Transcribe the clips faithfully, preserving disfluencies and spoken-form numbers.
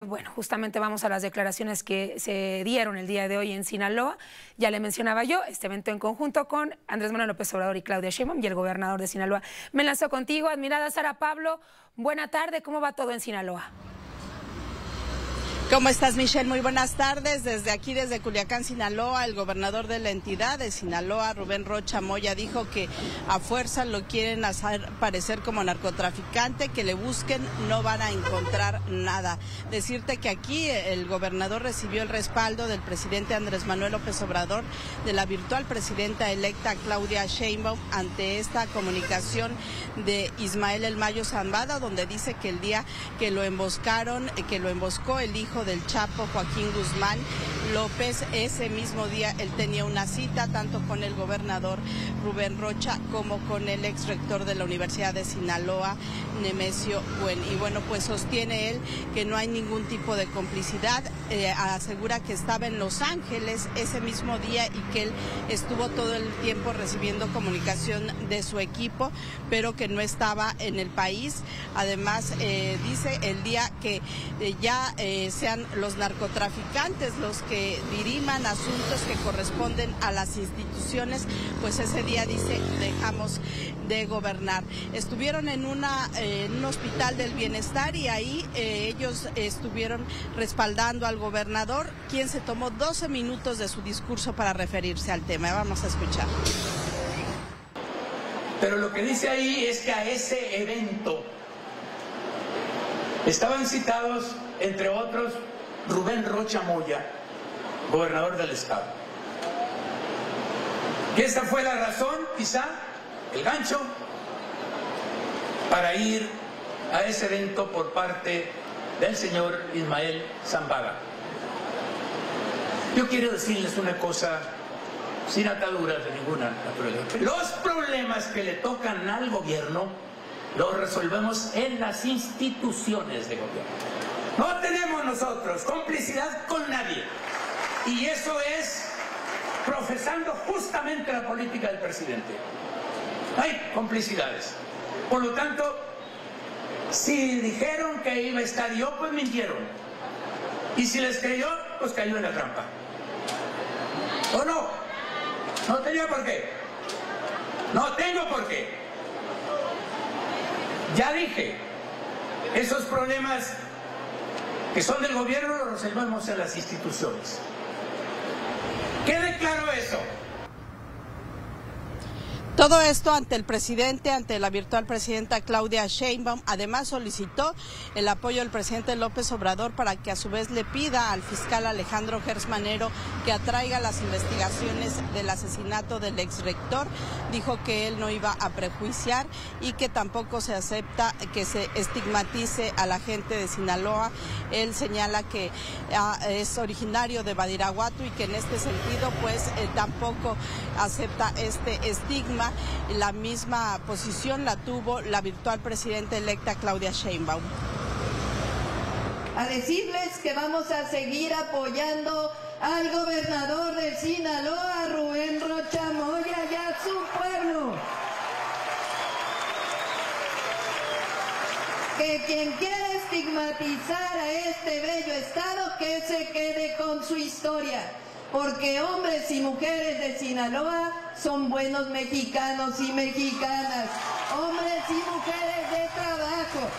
bueno, justamente vamos a las declaraciones que se dieron el día de hoy en Sinaloa. Ya le mencionaba yo, este evento en conjunto con Andrés Manuel López Obrador y Claudia Sheinbaum y el gobernador de Sinaloa. Me lanzo contigo, admirada Sara Pablo. Buena tarde, ¿cómo va todo en Sinaloa? ¿Cómo estás, Michelle? Muy buenas tardes. Desde aquí, desde Culiacán, Sinaloa, el gobernador de la entidad de Sinaloa, Rubén Rocha Moya, dijo que a fuerza lo quieren hacer parecer como narcotraficante, que le busquen, no van a encontrar nada. Decirte que aquí el gobernador recibió el respaldo del presidente Andrés Manuel López Obrador, de la virtual presidenta electa Claudia Sheinbaum, ante esta comunicación de Ismael El Mayo Zambada, donde dice que el día que lo emboscaron, que lo emboscó el hijo del Chapo, Joaquín Guzmán López, ese mismo día él tenía una cita tanto con el gobernador Rubén Rocha como con el ex rector de la Universidad de Sinaloa, Nemesio Buen. Y bueno, pues sostiene él que no hay ningún tipo de complicidad, eh, asegura que estaba en Los Ángeles ese mismo día y que él estuvo todo el tiempo recibiendo comunicación de su equipo, pero que no estaba en el país. Además, eh, dice el día que eh, ya eh, se los narcotraficantes los que diriman asuntos que corresponden a las instituciones, pues ese día dice dejamos de gobernar. Estuvieron en una eh, en un hospital del bienestar y ahí eh, ellos estuvieron respaldando al gobernador, quien se tomó doce minutos de su discurso para referirse al tema. Vamos a escuchar. Pero lo que dice ahí es que a ese evento estaban citados, entre otros, Rubén Rocha Moya, gobernador del estado. Que esa fue la razón, quizá, el gancho, para ir a ese evento por parte del señor Ismael Zambada. Yo quiero decirles una cosa sin ataduras de ninguna naturaleza. Los problemas que le tocan al gobierno los resolvemos en las instituciones de gobierno. No tenemos nosotros complicidad con nadie. Y eso es profesando justamente la política del presidente. Hay complicidades. Por lo tanto, si dijeron que iba a estar yo, pues mintieron. Y si les creyó, pues cayó en la trampa. ¿O no? No tenía por qué. No tengo por qué. Ya dije, esos problemas que son del gobierno los resolvemos en las instituciones. Quede claro eso. Todo esto ante el presidente, ante la virtual presidenta Claudia Sheinbaum. Además solicitó el apoyo del presidente López Obrador para que a su vez le pida al fiscal Alejandro Gertz Manero que atraiga las investigaciones del asesinato del exrector. Dijo que él no iba a prejuiciar y que tampoco se acepta que se estigmatice a la gente de Sinaloa. Él señala que ah, es originario de Badiraguato y que en este sentido pues eh, tampoco acepta este estigma. La misma posición la tuvo la virtual presidenta electa Claudia Sheinbaum. A decirles que vamos a seguir apoyando al gobernador de Sinaloa, Rubén Rocha Moya, y a su pueblo. Que quien quiera estigmatizar a este bello estado, que se quede con su historia. Porque hombres y mujeres de Sinaloa son buenos mexicanos y mexicanas, hombres y mujeres de trabajo.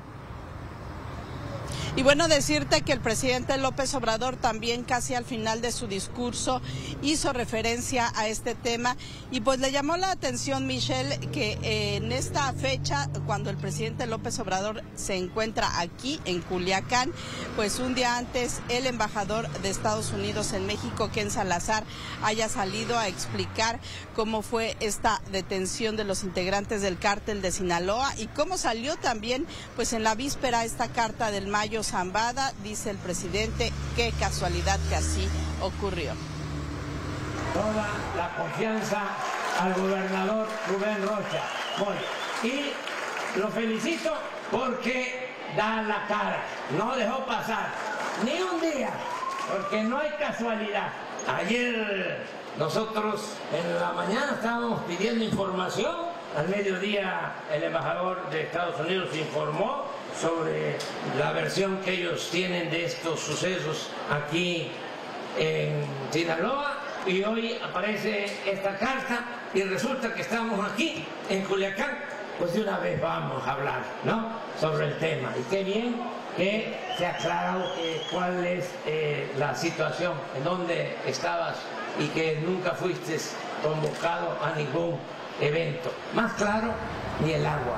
Y bueno, decirte que el presidente López Obrador también casi al final de su discurso hizo referencia a este tema y pues le llamó la atención, Michelle, que eh, en esta fecha, cuando el presidente López Obrador se encuentra aquí en Culiacán, pues un día antes el embajador de Estados Unidos en México, Ken Salazar, haya salido a explicar cómo fue esta detención de los integrantes del cártel de Sinaloa y cómo salió también pues en la víspera esta carta del Mayo Zambada. Dice el presidente, qué casualidad que así ocurrió. Toda la confianza al gobernador Rubén Rocha Moya. Y lo felicito porque da la cara, no dejó pasar ni un día, porque no hay casualidad. Ayer nosotros en la mañana estábamos pidiendo información, al mediodía el embajador de Estados Unidos informó sobre la versión que ellos tienen de estos sucesos aquí en Sinaloa, y hoy aparece esta carta y resulta que estamos aquí en Culiacán. Pues de una vez vamos a hablar, ¿no?, sobre el tema. Y qué bien que se ha aclarado eh, cuál es eh, la situación, en dónde estabas y que nunca fuiste convocado a ningún evento. Más claro, ni el agua.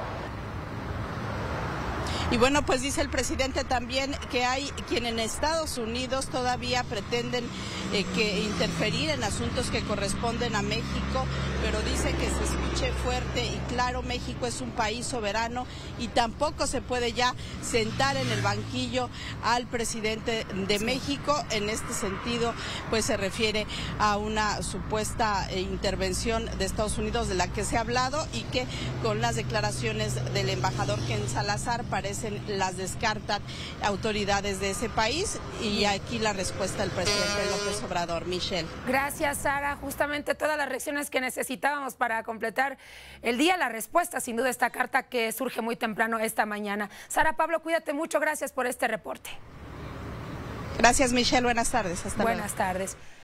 Y bueno, pues dice el presidente también que hay quien en Estados Unidos todavía pretenden eh, que interferir en asuntos que corresponden a México, pero dice que se escuche fuerte y claro, México es un país soberano y tampoco se puede ya sentar en el banquillo al presidente de México. En este sentido, pues se refiere a una supuesta eh, intervención de Estados Unidos de la que se ha hablado y que con las declaraciones del embajador Ken Salazar parece las descartan autoridades de ese país. Y aquí la respuesta del presidente López Obrador. Michelle. Gracias, Sara. Justamente todas las reacciones que necesitábamos para completar el día. La respuesta, sin duda, esta carta que surge muy temprano esta mañana. Sara, Pablo, cuídate mucho. Gracias por este reporte. Gracias, Michelle. Buenas tardes. Hasta luego. Buenas tardes.